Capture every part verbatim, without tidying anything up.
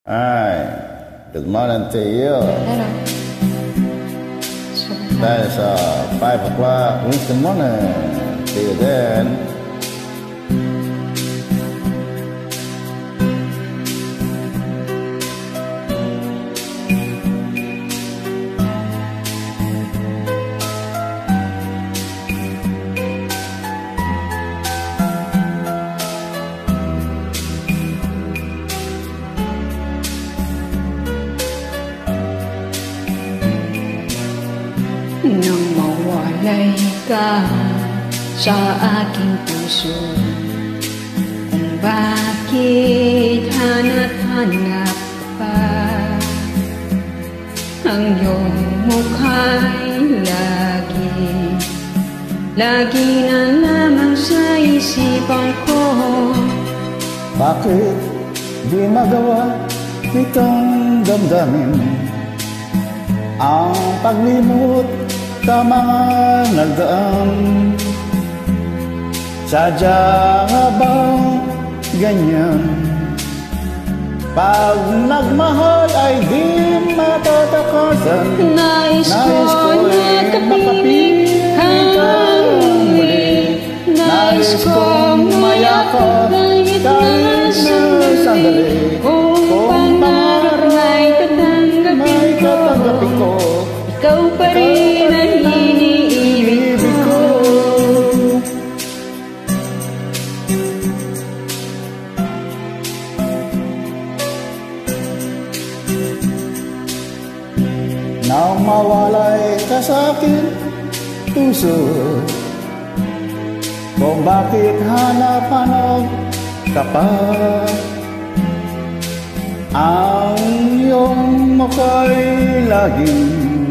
Alright, good morning to you. Hello. That is uh, five o'clock Wednesday morning. See you then. Nang mawalay ka sa aking puso, kung bakit hanap-hanap pa ang iyong mukha'y lagi, lagi na lamang sa isipan ko. Bakit di magawa itong damdamin ang paglimot sa mga nagdaan? Sadya nga bang ganyan? Pag nagmahal ay di matatakasan. Nais ko'y makapiling kang muli. Nais kong mayakap kahit na sandali. Kung pangarap ay katanggapin ko, ikaw pa rin ang iniibig ko. Nang mawalay ka sa akin puso, kung bakit hanap-hanap ka pa ang iyong mukha'y laging,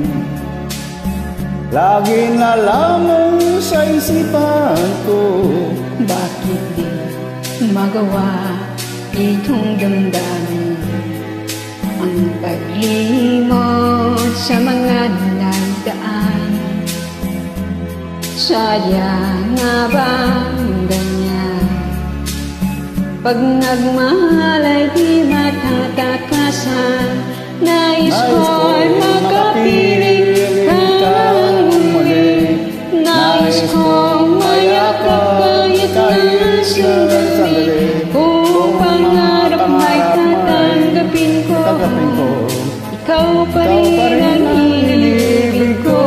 lagi na lamang sa isipan ko. Bakit di magawa itong damdamin ang paglimot sa mga nagdaan? Sayang nga bang ganyan? Pag nagmahal ay di matatakasan. Nais ko'y makapiling kang muli. Nais kong mayakap kahit na sandali. Kung pangarap may tatanggapin ko, ikaw pa rin ang iniibig ko.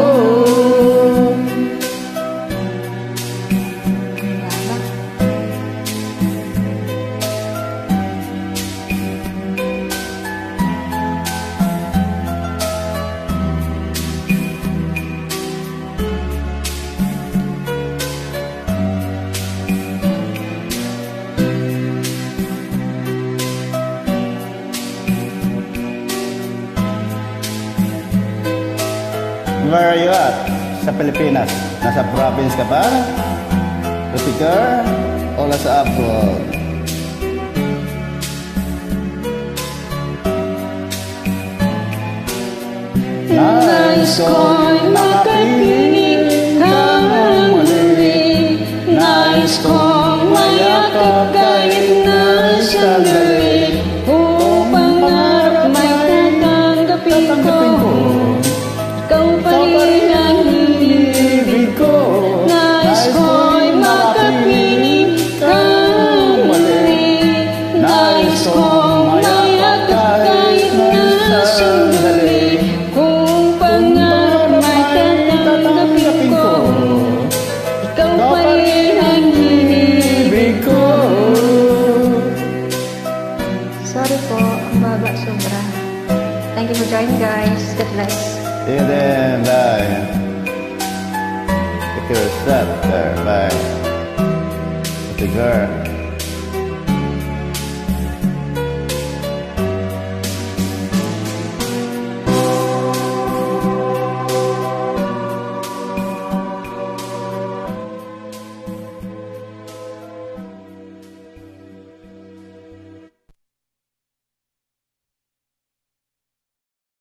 Where are you at? Sa Pilipinas? Nasa province ka ba? Rutiger? O nasa abroad? Nais ko'y makapiling kang muli. Nais kong mayakap kahit na sandali. Kung pangarap may tatanggapin ko, ikaw pa rin ang iniibig ko. Nais ko'y makapiling kang muli. Nais kong mayakap kahit na sandali. Kung pangarap may tatanggapin ko, ikaw pa rin ang iniibig ko. Sorry po, ang baba sobra. Thank you for joining, guys. God bless. See you then, bye. Take your step there, bye. Rutiger.